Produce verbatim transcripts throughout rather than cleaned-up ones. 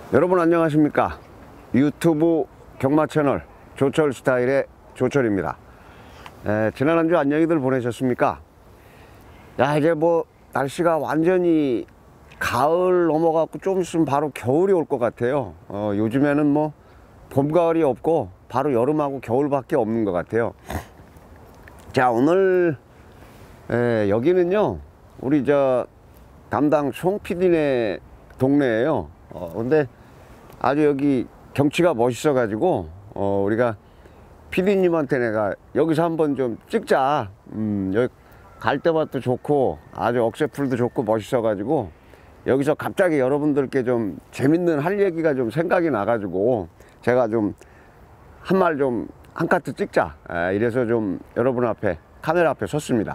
여러분 안녕하십니까? 유튜브 경마 채널 조철 스타일의 조철입니다. 에, 지난 한 주 안녕히들 보내셨습니까? 야, 이제 뭐 날씨가 완전히 가을 넘어가고 좀 있으면 바로 겨울이 올 것 같아요. 어, 요즘에는 뭐 봄, 가을이 없고 바로 여름하고 겨울밖에 없는 것 같아요. 자, 오늘 에, 여기는요 우리 저 담당 송 피디네 동네예요. 어, 근데 아주 여기 경치가 멋있어 가지고 어, 우리가 피디님한테 내가 여기서 한번 좀 찍자. 음, 여기 갈대밭도 좋고 아주 억새풀도 좋고 멋있어 가지고 여기서 갑자기 여러분들께 좀 재밌는 할 얘기가 좀 생각이 나 가지고 제가 좀 한 말 좀 한 카트 찍자. 아, 이래서 좀 여러분 앞에 카메라 앞에 섰습니다.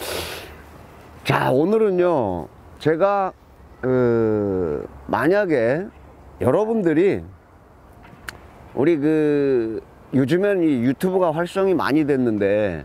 자, 오늘은요 제가 그 만약에 여러분들이 우리 그 요즘엔 이 유튜브가 활성이 많이 됐는데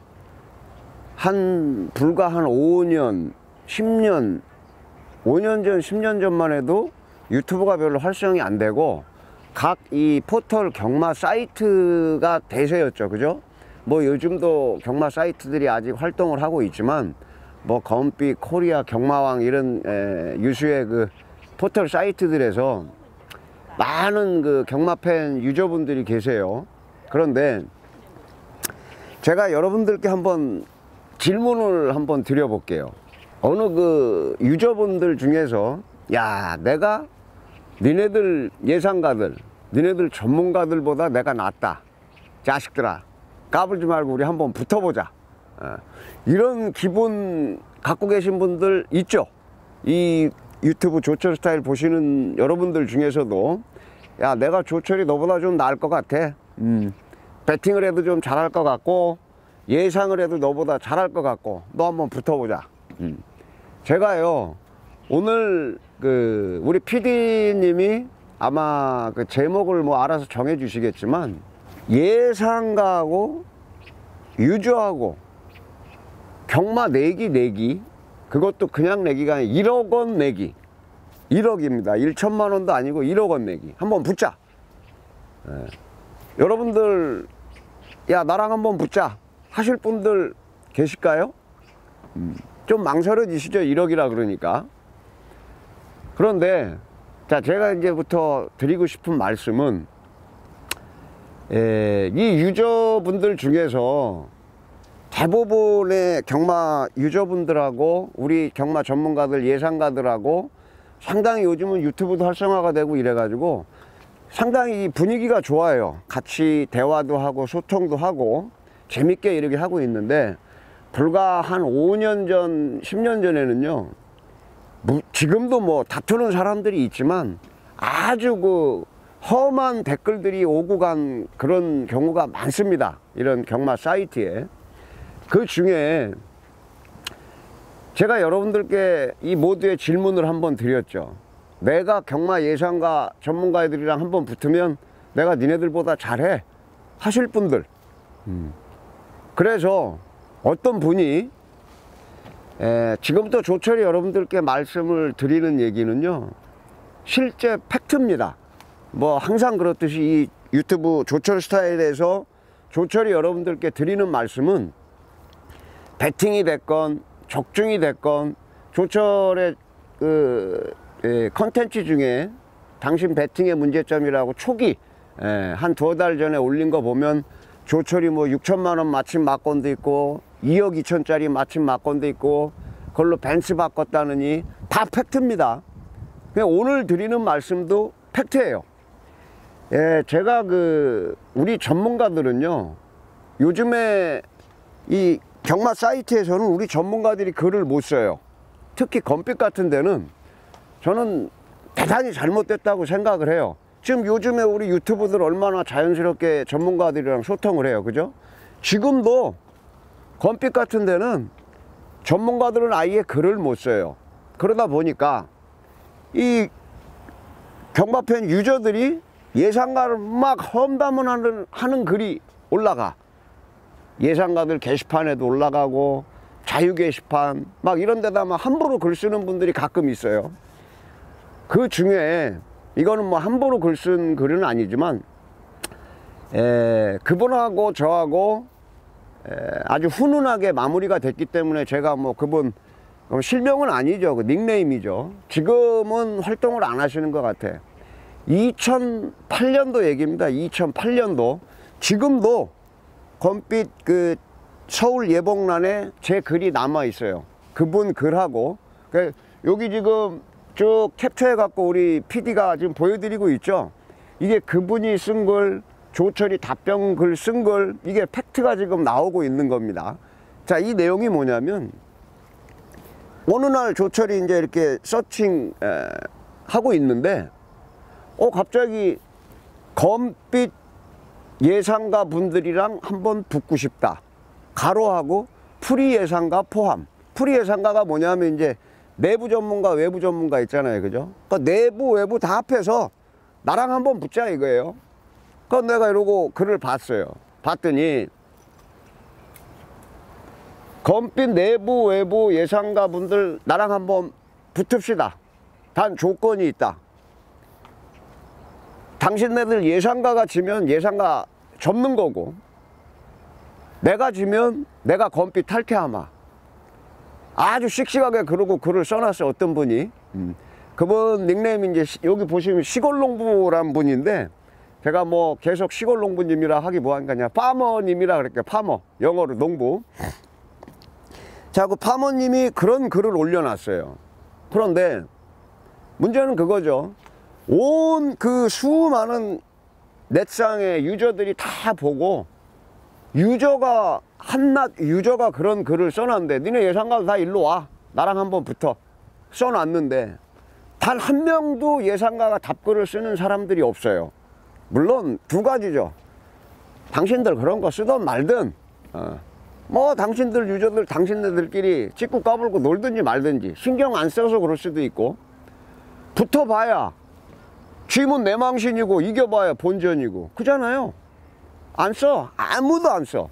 한 불과 한 오 년, 십 년, 오 년 전, 십 년 전만 해도 유튜브가 별로 활성이 안 되고 각 이 포털 경마 사이트가 대세였죠. 그죠? 뭐 요즘도 경마 사이트들이 아직 활동을 하고 있지만 뭐 검빛, 코리아, 경마왕 이런 에, 유수의 그 포털 사이트들에서 많은 그 경마팬 유저분들이 계세요. 그런데 제가 여러분들께 한번 질문을 한번 드려볼게요. 어느 그 유저분들 중에서 야, 내가 니네들 예상가들, 니네들 전문가들보다 내가 낫다. 자식들아, 까불지 말고 우리 한번 붙어보자. 어, 이런 기분 갖고 계신 분들 있죠? 이 유튜브 조철 스타일 보시는 여러분들 중에서도 야, 내가 조철이 너보다 좀 나을 것 같아. 음, 배팅을 해도 좀 잘할 것 같고 예상을 해도 너보다 잘할 것 같고 너 한번 붙어보자. 음. 제가요 오늘 그 우리 피디님이 아마 그 제목을 뭐 알아서 정해 주시겠지만 예상가하고 유저하고 경마 내기 내기, 그것도 그냥 내기가 아니라 일억 원 내기. 일억입니다. 일천만 원도 아니고 일억 원 내기. 한번 붙자. 예. 여러분들 야, 나랑 한번 붙자 하실 분들 계실까요? 음, 좀 망설여지시죠? 일억이라 그러니까. 그런데 자, 제가 이제부터 드리고 싶은 말씀은 에, 이 유저분들 중에서 대부분의 경마 유저분들하고 우리 경마 전문가들, 예상가들하고 상당히 요즘은 유튜브도 활성화가 되고 이래가지고 상당히 분위기가 좋아요. 같이 대화도 하고 소통도 하고 재밌게 이렇게 하고 있는데 불과 한 오 년 전, 십 년 전에는요 뭐 지금도 뭐 다투는 사람들이 있지만 아주 그 험한 댓글들이 오고 간 그런 경우가 많습니다. 이런 경마 사이트에. 그 중에 제가 여러분들께 이 모두의 질문을 한번 드렸죠. 내가 경마 예상가 전문가들이랑 한번 붙으면 내가 니네들보다 잘해 하실 분들. 음. 그래서 어떤 분이 에, 지금부터 조철이 여러분들께 말씀을 드리는 얘기는요 실제 팩트입니다. 뭐 항상 그렇듯이 이 유튜브 조철 스타일에서 조철이 여러분들께 드리는 말씀은 배팅이 됐건 적중이 됐건 조철의 그 에, 컨텐츠 중에 당신 배팅의 문제점이라고 초기 한 두어 달 전에 올린 거 보면 조철이 뭐 육천만 원 맞힌 막건도 있고 이억 이천짜리 맞힌 막건도 있고 그걸로 벤츠 바꿨다느니 다 팩트입니다. 그냥 오늘 드리는 말씀도 팩트예요. 예, 제가 그 우리 전문가들은요 요즘에 이 경마 사이트에서는 우리 전문가들이 글을 못 써요. 특히 검빛 같은 데는 저는 대단히 잘못됐다고 생각을 해요. 지금 요즘에 우리 유튜브들 얼마나 자연스럽게 전문가들이랑 소통을 해요. 그죠? 지금도 검빛 같은 데는 전문가들은 아예 글을 못 써요. 그러다 보니까 이 경마팬 유저들이 예상가를 막 험담을 하는, 하는 글이 올라가. 예상가들 게시판에도 올라가고 자유 게시판 막 이런 데다 막 함부로 글 쓰는 분들이 가끔 있어요. 그 중에 이거는 뭐 함부로 글 쓴 글은 아니지만 에, 그분하고 저하고 에, 아주 훈훈하게 마무리가 됐기 때문에 제가 뭐 그분 실명은 아니죠. 그 닉네임이죠. 지금은 활동을 안 하시는 것 같아. 이천팔 년도 얘기입니다. 이천팔 년도. 지금도 검빛 그 서울 예복란에 제 글이 남아 있어요. 그분 글하고 여기 지금 쭉 캡처해 갖고 우리 피디가 지금 보여드리고 있죠. 이게 그분이 쓴 글, 조철이 답변 글 쓴 글, 이게 팩트가 지금 나오고 있는 겁니다. 자, 이 내용이 뭐냐면 어느 날 조철이 이제 이렇게 서칭 에, 하고 있는데 어 갑자기 검빛 예상가 분들이랑 한번 붙고 싶다. 가로하고 프리 예상가 포함. 프리 예상가가 뭐냐면 이제 내부 전문가, 외부 전문가 있잖아요. 그죠? 그러니까 내부, 외부 다 합해서 나랑 한번 붙자 이거예요. 그러니까 내가 이러고 글을 봤어요. 봤더니 검빛 내부, 외부 예상가 분들 나랑 한번 붙읍시다. 단 조건이 있다. 당신네들 예상가가 지면 예상가 접는 거고, 내가 지면 내가 검빛 탈퇴하마. 아주 씩씩하게 그러고 글을 써놨어요. 어떤 분이. 음. 그분 닉네임이 이제 시, 여기 보시면 시골농부란 분인데, 제가 뭐 계속 시골농부님이라 하기 뭐하니까 파머님이라 그랬게요. 파머. 영어로 농부. 자, 그 파머님이 그런 글을 올려놨어요. 그런데 문제는 그거죠. 온 그 수많은 넷상의 유저들이 다 보고, 유저가 한낱 유저가 그런 글을 써놨는데, 니네 예상가도 다 일로 와, 나랑 한번 붙어 써놨는데 단 한 명도 예상가가 답글을 쓰는 사람들이 없어요. 물론 두 가지죠. 당신들 그런 거 쓰든 말든 어. 뭐 당신들 유저들 당신네들끼리 찍고 까불고 놀든지 말든지 신경 안 써서 그럴 수도 있고, 붙어봐야 쥐문 내 망신이고 이겨봐야 본전이고 그잖아요. 안 써. 아무도 안 써.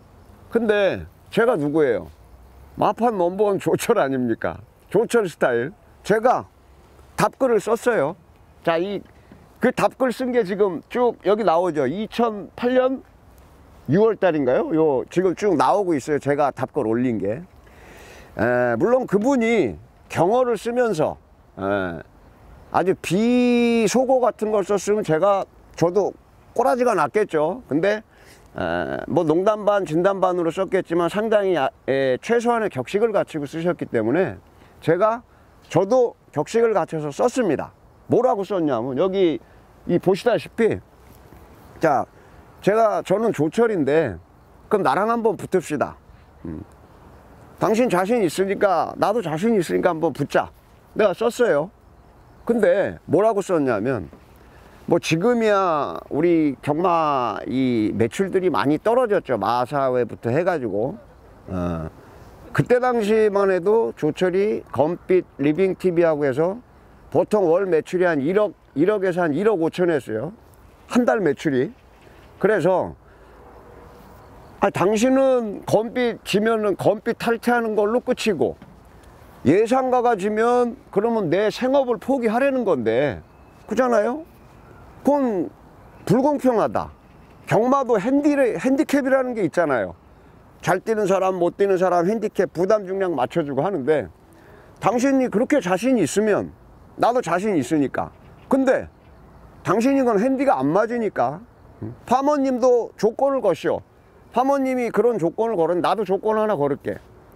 근데 제가 누구예요? 마판 넘버원 조철 아닙니까? 조철 스타일. 제가 답글을 썼어요. 자, 이 그 답글 쓴 게 지금 쭉 여기 나오죠. 이천팔 년 유월 달인가요? 요 지금 쭉 나오고 있어요. 제가 답글 올린 게. 에, 물론 그분이 경어를 쓰면서 에, 아주 비속어 같은 걸 썼으면 제가 저도 꼬라지가 났겠죠. 근데 에, 뭐 농담 반 진담 반으로 썼겠지만 상당히 아, 에, 최소한의 격식을 갖추고 쓰셨기 때문에 제가 저도 격식을 갖춰서 썼습니다. 뭐라고 썼냐면 여기 이 보시다시피, 자, 제가 저는 조철인데 그럼 나랑 한번 붙읍시다. 음. 당신 자신 있으니까 나도 자신 있으니까 한번 붙자. 내가 썼어요. 근데 뭐라고 썼냐면, 뭐 지금이야 우리 경마 이 매출들이 많이 떨어졌죠. 마사회부터 해가지고 어. 그때 당시만 해도 조철이 검빛 리빙티비하고 해서 보통 월 매출이 한 일억, 일억에서 한 일억 오천 했어요. 한 달 매출이. 그래서 아, 당신은 검빛 지면은 검빛 탈퇴하는 걸로 끝이고, 예상가가 지면 그러면 내 생업을 포기하려는 건데, 그잖아요? 그건 불공평하다. 경마도 핸디, 핸디캡이라는 게 있잖아요. 잘 뛰는 사람, 못 뛰는 사람 핸디캡 부담 중량 맞춰주고 하는데, 당신이 그렇게 자신이 있으면 나도 자신 있으니까. 근데 당신이 건 핸디가 안 맞으니까 파머님도 조건을 거시오. 파머님이 그런 조건을 걸은 나도 조건 하나 걸을게.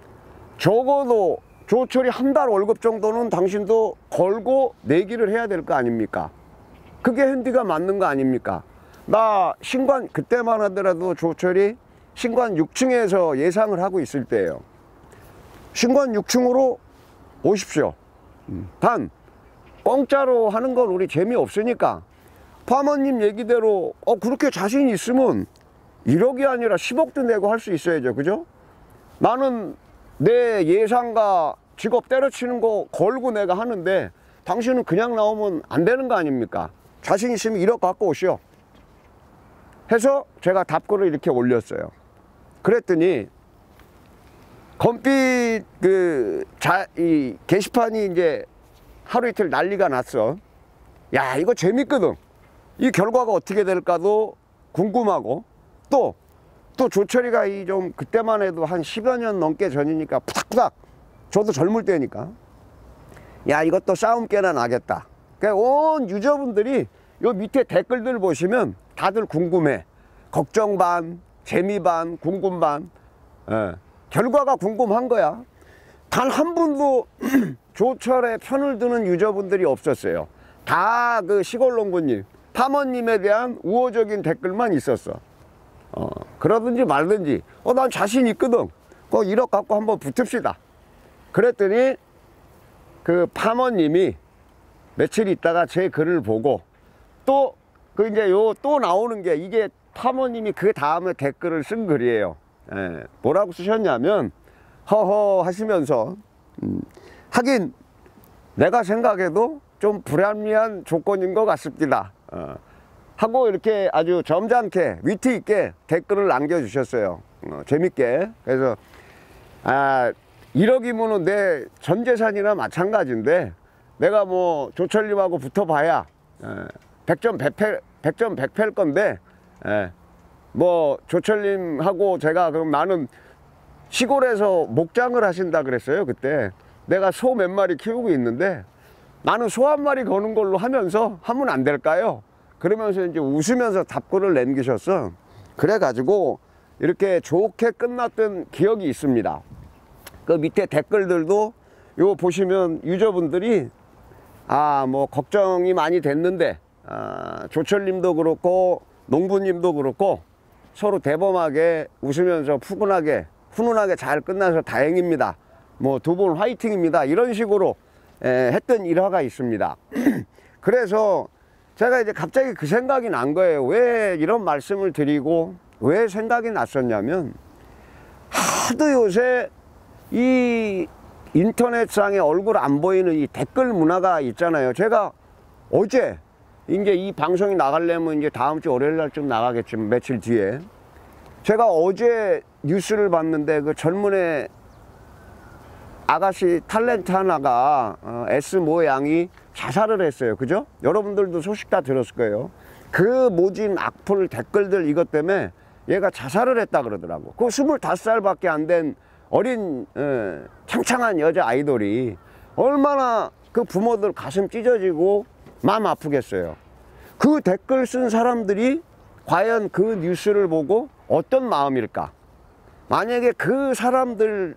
적어도 조철이 한 달 월급 정도는 당신도 걸고 내기를 해야 될 거 아닙니까? 그게 핸디가 맞는 거 아닙니까? 나 신관 그때만 하더라도 조철이 신관 육 층에서 예상을 하고 있을 때예요. 신관 육 층으로 오십시오. 단 공짜로 하는 건 우리 재미없으니까 파머님 얘기대로 어 그렇게 자신 있으면 일억이 아니라 십억도 내고 할 수 있어야죠. 그죠? 나는 내 예상가 직업 때려치는 거 걸고 내가 하는데 당신은 그냥 나오면 안 되는 거 아닙니까? 자신 있으면 일억 갖고 오시오 해서 제가 답글을 이렇게 올렸어요. 그랬더니 검빛 그 자, 이 게시판이 이제 하루 이틀 난리가 났어. 야, 이거 재밌거든. 이 결과가 어떻게 될까도 궁금하고, 또, 또 조철이가 이 좀 그때만 해도 한 십여 년 넘게 전이니까 푸닥푸닥, 저도 젊을 때니까, 야, 이것도 싸움 깨나 나겠다. 그러니까 온 유저분들이 요 밑에 댓글들 보시면 다들 궁금해. 걱정 반, 재미 반, 궁금 반. 예, 결과가 궁금한 거야. 단 한 분도 조철의 편을 드는 유저분들이 없었어요. 다 그 시골농부님, 파머님에 대한 우호적인 댓글만 있었어. 어, 그러든지 말든지, 어, 난 자신 있거든. 그 일억 갖고 한번 붙읍시다. 그랬더니 그 파머님이 며칠 있다가 제 글을 보고, 또 그 이제 요 또 나오는 게, 이게 파머님이 그 다음에 댓글을 쓴 글이에요. 예, 뭐라고 쓰셨냐면, 허허 하시면서, 음, 하긴 내가 생각해도 좀 불합리한 조건인 것 같습니다. 어, 하고 이렇게 아주 점잖게 위트 있게 댓글을 남겨주셨어요. 어, 재밌게. 그래서 아, 일억이면은 내 전 재산이나 마찬가지인데, 내가 뭐 조철님하고 붙어봐야 백 점 백 패, 백 점 백 패일 건데, 에, 뭐 조철님하고 제가, 그럼 나는 시골에서 목장을 하신다 그랬어요. 그때 내가 소 몇 마리 키우고 있는데, 나는 소 한 마리 거는 걸로 하면서 하면 안 될까요? 그러면서 이제 웃으면서 답글을 남기셨어. 그래가지고 이렇게 좋게 끝났던 기억이 있습니다. 그 밑에 댓글들도 요 보시면 유저분들이, 아, 뭐 걱정이 많이 됐는데, 아, 조철님도 그렇고 농부님도 그렇고 서로 대범하게 웃으면서 푸근하게 훈훈하게 잘 끝나서 다행입니다. 뭐 두 분 화이팅입니다. 이런 식으로 에, 했던 일화가 있습니다. 그래서 제가 이제 갑자기 그 생각이 난 거예요. 왜 이런 말씀을 드리고 왜 생각이 났었냐면, 하도 요새 이 인터넷상에 얼굴 안 보이는 이 댓글 문화가 있잖아요. 제가 어제 이제 이 방송이 나가려면 이제 다음 주 월요일 날쯤 나가겠지만, 며칠 뒤에 제가 어제 뉴스를 봤는데, 그 젊은 애 아가씨 탤런트 하나가 어, S 모양이 자살을 했어요. 그죠? 여러분들도 소식 다 들었을 거예요. 그 모진 악플 댓글들 이것 때문에 얘가 자살을 했다 그러더라고. 그 스물다섯 살밖에 안 된 어린 에, 창창한 여자 아이돌이 얼마나 그 부모들 가슴 찢어지고 마음 아프겠어요. 그 댓글 쓴 사람들이 과연 그 뉴스를 보고 어떤 마음일까? 만약에 그 사람들의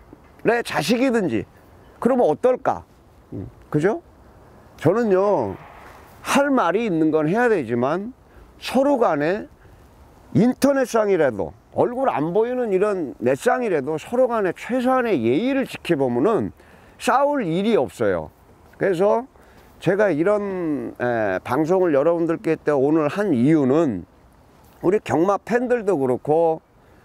자식이든지 그러면 어떨까? 그죠? 저는요, 할 말이 있는 건 해야 되지만 서로 간에 인터넷상이라도, 얼굴 안 보이는 이런 넷상이라도 서로 간에 최소한의 예의를 지켜보면은 싸울 일이 없어요. 그래서 제가 이런 에, 방송을 여러분들께 때 오늘 한 이유는, 우리 경마 팬들도 그렇고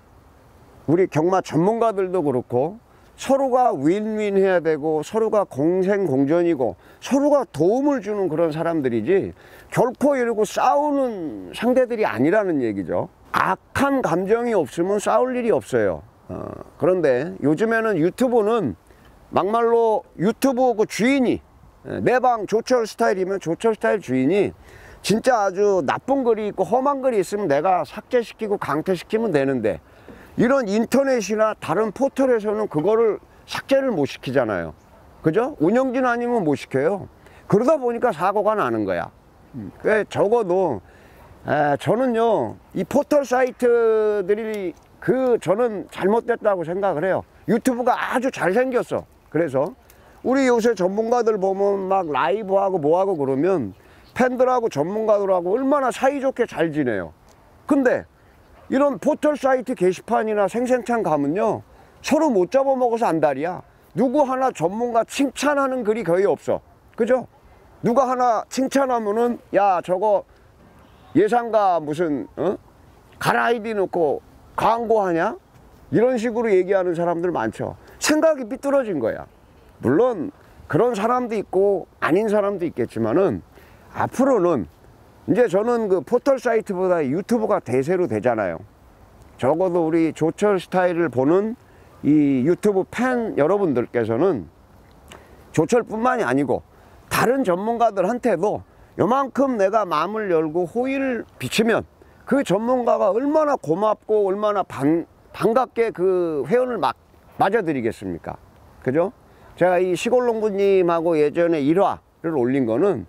우리 경마 전문가들도 그렇고 서로가 윈윈 해야 되고, 서로가 공생공존이고 서로가 도움을 주는 그런 사람들이지, 결코 이러고 싸우는 상대들이 아니라는 얘기죠. 악한 감정이 없으면 싸울 일이 없어요. 어, 그런데 요즘에는 유튜브는 막말로 유튜브 그 주인이, 내 방 조철 스타일이면 조철 스타일 주인이 진짜 아주 나쁜 글이 있고 험한 글이 있으면 내가 삭제시키고 강퇴시키면 되는데, 이런 인터넷이나 다른 포털에서는 그거를 삭제를 못 시키잖아요. 그죠? 운영진 아니면 못 시켜요. 그러다 보니까 사고가 나는 거야. 그 적어도 에, 저는요, 이 포털 사이트들이 그 저는 잘못됐다고 생각을 해요. 유튜브가 아주 잘생겼어. 그래서 우리 요새 전문가들 보면 막 라이브하고 뭐하고 그러면 팬들하고 전문가들하고 얼마나 사이좋게 잘 지내요. 근데 이런 포털 사이트 게시판이나 생생창 가면요, 서로 못 잡아먹어서 안달이야. 누구 하나 전문가 칭찬하는 글이 거의 없어. 그죠? 누가 하나 칭찬하면은, 야, 저거 예상가 무슨 어? 가라아이디 넣고 광고하냐? 이런 식으로 얘기하는 사람들 많죠. 생각이 삐뚤어진 거야. 물론 그런 사람도 있고 아닌 사람도 있겠지만은, 앞으로는 이제 저는 그 포털 사이트보다 유튜브가 대세로 되잖아요. 적어도 우리 조철 스타일을 보는 이 유튜브 팬 여러분들께서는 조철뿐만이 아니고 다른 전문가들한테도 요만큼 내가 마음을 열고 호의를 비치면 그 전문가가 얼마나 고맙고 얼마나 반, 반갑게 그 회원을 막, 맞아드리겠습니까? 그죠? 제가 이 시골농부님하고 예전에 일 화를 올린 거는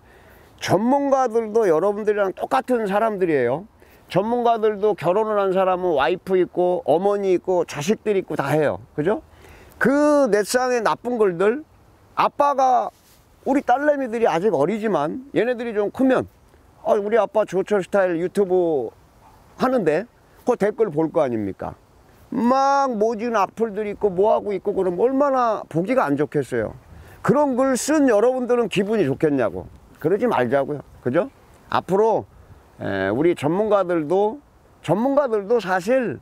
전문가들도 여러분들이랑 똑같은 사람들이에요. 전문가들도 결혼을 한 사람은 와이프 있고 어머니 있고 자식들 있고 다 해요. 그죠? 그 넷상의 나쁜 걸들, 아빠가 우리 딸내미들이 아직 어리지만 얘네들이 좀 크면 아, 우리 아빠 조철 스타일 유튜브 하는데 그 댓글 볼 거 아닙니까? 막 모진 악플들이 있고 뭐하고 있고 그러면 얼마나 보기가 안 좋겠어요. 그런 글 쓴 여러분들은 기분이 좋겠냐고. 그러지 말자고요. 그죠? 앞으로 에, 우리 전문가들도 전문가들도 사실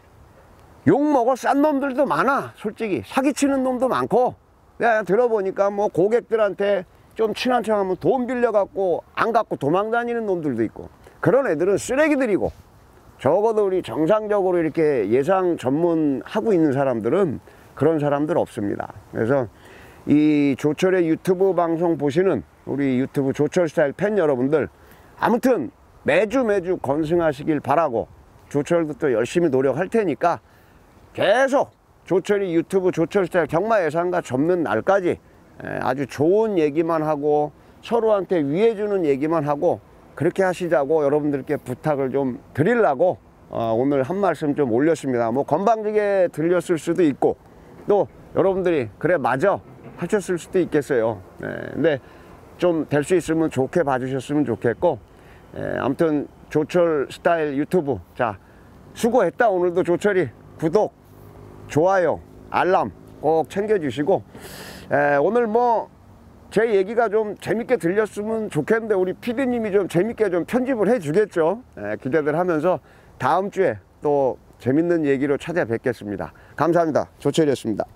욕먹어 싼 놈들도 많아. 솔직히 사기치는 놈도 많고, 내가 들어보니까 뭐 고객들한테 좀 친한 척하면 돈 빌려갖고 안 갖고 도망다니는 놈들도 있고, 그런 애들은 쓰레기들이고, 적어도 우리 정상적으로 이렇게 예상 전문하고 있는 사람들은 그런 사람들 없습니다. 그래서 이 조철의 유튜브 방송 보시는 우리 유튜브 조철 스타일 팬 여러분들, 아무튼 매주 매주 건승하시길 바라고, 조철도 또 열심히 노력할 테니까 계속 조철이 유튜브 조철 스타일 경마 예상가 접는 날까지 아주 좋은 얘기만 하고 서로한테 위해주는 얘기만 하고 그렇게 하시자고 여러분들께 부탁을 좀 드리려고 어, 오늘 한 말씀 좀 올렸습니다. 뭐 건방지게 들렸을 수도 있고 또 여러분들이 그래 맞아 하셨을 수도 있겠어요. 네, 근데 좀 될 수 있으면 좋게 봐주셨으면 좋겠고, 예, 아무튼 조철 스타일 유튜브, 자 수고했다. 오늘도 조철이 구독, 좋아요, 알람 꼭 챙겨주시고, 에, 오늘 뭐 제 얘기가 좀 재밌게 들렸으면 좋겠는데 우리 피디님이 좀 재밌게 좀 편집을 해 주겠죠. 에, 기대들 하면서 다음 주에 또 재밌는 얘기로 찾아뵙겠습니다. 감사합니다. 조철이었습니다.